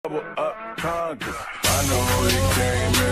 Double up conquer. I know he came in.